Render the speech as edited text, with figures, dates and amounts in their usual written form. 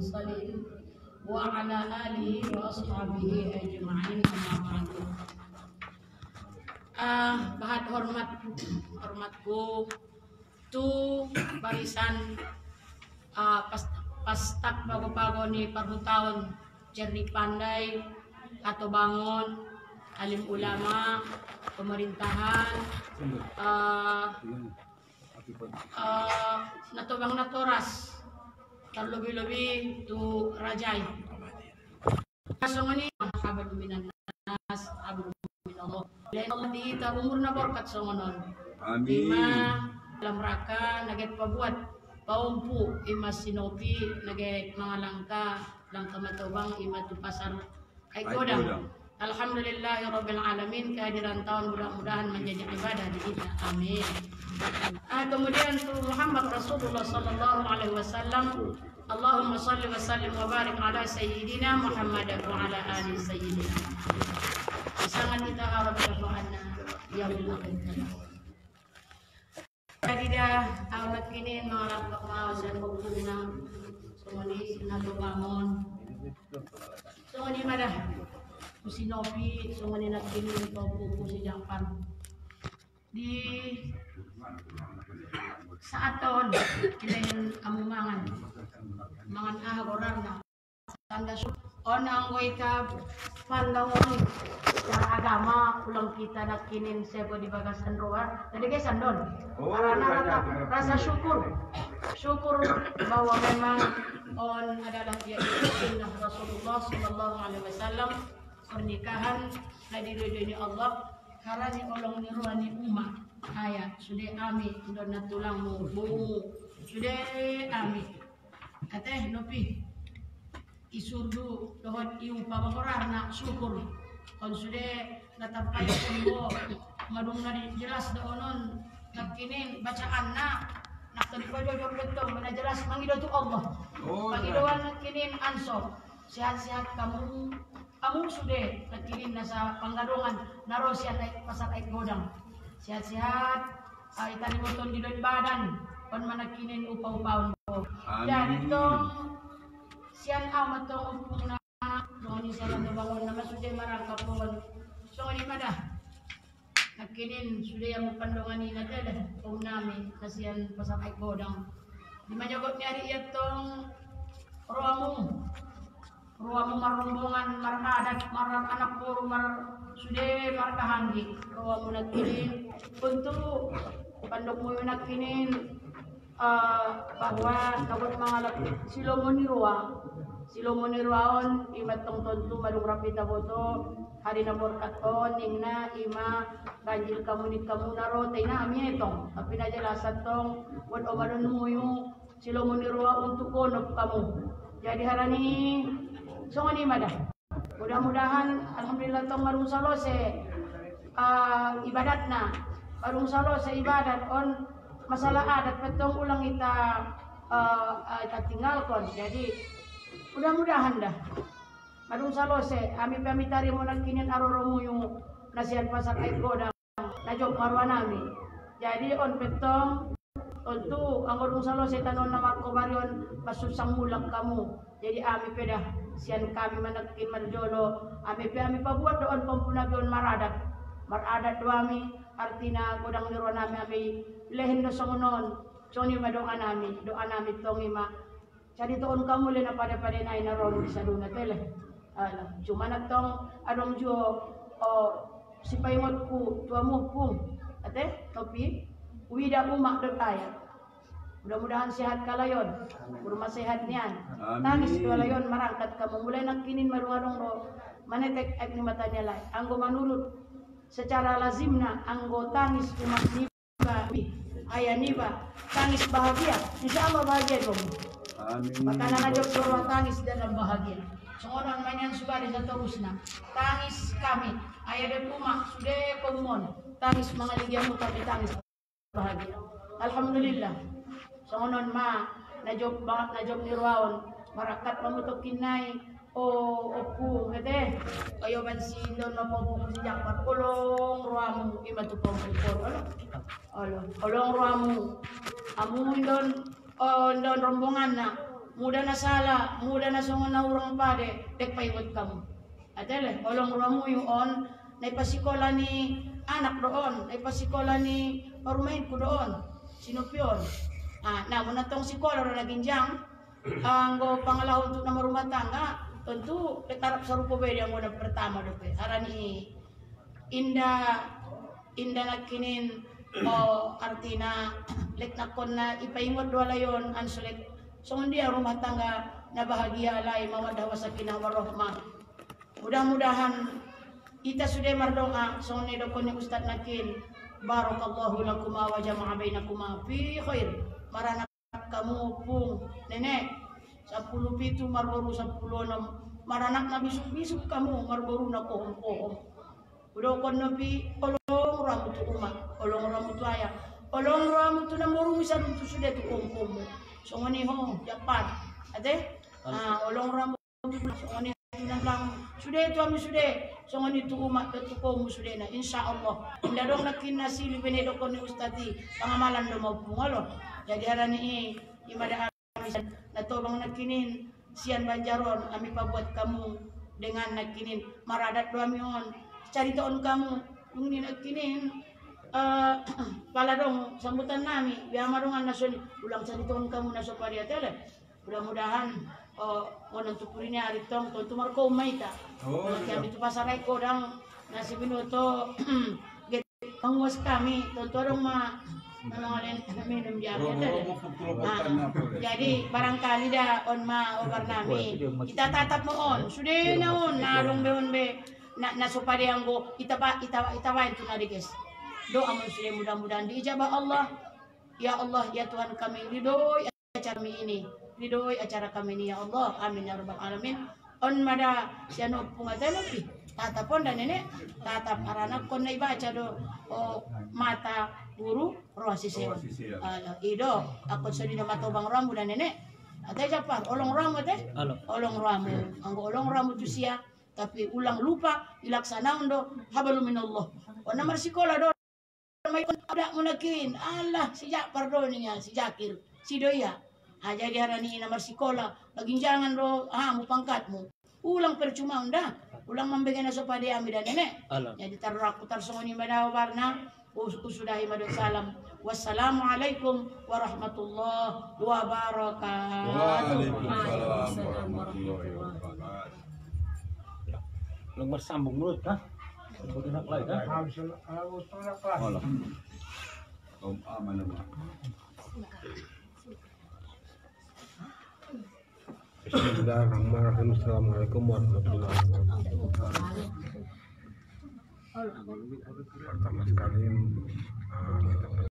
المرسلين وعلى آله وأصحابه أجمعين أما بعد. Bahat hormatku tu barisan pastak pago-pago ni parhutaon jernih pandai atau bangun alim ulama pemerintahan natobang natoras terlebih-lebih tu rajai kasongani abad minan nas abad minallah lain Allah diita umur na berkat songonon amin dalam raka naget pabuat paumpu ima sinopi naget mga langka matobang ima tu pasar ay godang. Alhamdulillahirabbil alamin, kehadiran tahun mudah-mudahan menjadi ibadah di kita. Amin. Kemudian tu Muhammad Rasulullah sallallahu alaihi wasallam, Allahumma shalli wa sallim wa barik ala sayyidina Muhammad wa ala ali sayyidina. Sangat kita harap berdoa ya Allah. Jadi dah awat kini mengarap ke kawasan Bukuna, semua di Sinado Bangun, semua di mana? Kusinopi, semua ni nak kini untuk buku sejapan. Di saat tahun kini kamu mangan orang na tanda on ang ka pandangon secara agama ulang kita nak kini sebo di bagasan roa. Jadi guys andon, karena rasa syukur bahwa memang on adalah dia sunnah Rasulullah Sallallahu Alaihi Wasallam. Pernikahan diridhoi Allah karena olong niruani umat ayat sudah ami dona tulangmu bungu sudah ami ateh nopi isurdu dohot iu pabangorarna syukur kon sudah natapai sembo madung nari jelas doonon nakinin bacaan nak tadi pojok betul mana jelas mangido tu Allah pangidoan nakinin ansor sehat-sehat kamu sudah nakirin nasa panggadungan narosian naik pasar naik godang sehat-sehat itani moton di badan pan manakinin upaw-upaw dan itong sian amat tong upung na doni siya nabangon naman sudah marangkap pohon so ni madah nakinin sudah yang pandongan ni nada namin kasihan pasar naik godang di manyagot ni hari itong ruamu marombongan adat marar anak puro sudah markahanggi ruamu nakinin untuk pandok mo nakinin bahwa kabut mangalap silomoni ruaon imatong tonto malung rapita boto hari na borkaton ningna ima ganjil kamunit kamunaro tay na ami itong tapi na jelasan tong wad omadon mo yung silomoni rua untuk konop kamu jadi harani so ni madah. Mudah-mudahan alhamdulillah tong marung salose ibadatna. Marung salose ibadat on masalah adat petong ulang kita tinggalkan. Jadi mudah-mudahan dah. Marung salose ami tari mo nagkinin aroromo yung nasihan pasar ay godang najok marwanami. Jadi on petong untuk angorong salose tanon na markobarion masusang mulang kamu. Jadi ami pedah sian kami manakin marjolo ami pabuat doon pampunagion maradat doami artina godang niron nami ami lehen no songonon soni doa nami tong ima jadi toon kamu le na pada na inaron sa duna tele cuma natong adong jo si paimot ku tuamu pung ate topi wida umak detaya. Mudah-mudahan sehat kalayon, rumah sehat nian. Tangis kalayon marangkat kamu mulai nakinin marung-arung ro manetek ek ni matanya lai. Anggo manurut secara lazimna anggo tangis umat niba ayah niba tangis bahagia. Insyaallah bahagia kamu. Amin. Maka najok doa tangis dalam bahagia. Seorang mainan subari seterusna. Tangis kami ayah dan umat sudah pemon. Tangis mengaligiamu tapi tangis bahagia. Alhamdulillah. Songonon najok nirwaon marakat pamutok kinay opu ngete kayo bansindon na pong sijak patulong ruamu imatu pangkupor olong ruamu amu don rombongan na muda na sala, muda na sungon na urang pade, dek paiwat kamu. Atele, olong ramu yung on, naipasikola ni anak doon, naipasikola ni parumahin ko doon, sinupyon. Nah, muna tong sikola ro naginjang, ang pangalahon to na marumah tangga, tentu ketarap sa rupo bedi ang muna pertama dope. Arani inda nakinin artina lek nakon na ipaingot wala yon ansulit. So hindi ang rumah tangga na bahagia alay mawadah wasakinah warahmah. Mudah-mudahan kita sudah mardoa so ni dokon ni Ustaz Nakin barakallahu lakuma wa jama'a bainakuma fi khair. Maranak kamu pung nenek 10 pitu marbaru 10 maranak na bisuk-bisuk kamu marbaru na pohon-pohon. Udah kon nabi olong ramu tu umat, olong ramu tu ayah, olong ramu tu namuru misal tu sudah tu pohon-pohon. So ngani ho dapat ate olong ramu so ngani lang sudah itu kami sudah so ngani tu umat tu pohon sudah na insyaallah inda dong nakin nasili benedo kon ustadi pangamalan do mau pungalo jadi harani imada natobang nakinin sian Banjaron kami pabuat kamu dengan nakinin maradat kami on cari taon kamu yung nakinin pala dong sambutan nami biar marungan nasun ulang cari taon kamu naso paria tele mudah-mudahan onong tupurinnya aritong tontu marko maita kami tu pasaray ko dang nasi binuto get panguas kami tontu arong minum dia jadi barangkali dah on over nami kita tatap mo on sudah na on narong beon be na supaya yang go kita wain tu nadi guys doa mo sudah mudah-mudahan diijabah Allah ya Allah ya Tuhan kami ridhoi acara kami ini ridhoi acara kami ini ya Allah amin ya rabbal alamin on mada siano pungatelo pi tatapon dan nenek tatap aranak kon na ibaca do mata guru roh siseo ido ako sa di na matobang ramu dan nenek atay japar olong ramu ate olong ramu ang olong ramu tu siya tapi ulang lupa ilaksanaon do habalu minallah o namar sikola do may ada munakin Allah si Jakpar do niya si Jakir si Doya jadi harani namar sikola laging jangan do mo pangkat mo ulang percuma unda ulang memberikan sopa dia ambil dan nenek jadi tarraku tarsongoni badaw warna usudahi madu salam wassalamualaikum warahmatullahi wabarakatuh. Waalaikumsalam warahmatullahi wabarakatuh. Lang bersambung mulut kah? Bergerak lagi kah? Allah. Aman Allah. Bismillahirrahmanirrahim. Assalamualaikum warahmatullahi wabarakatuh. Pertama sekali kita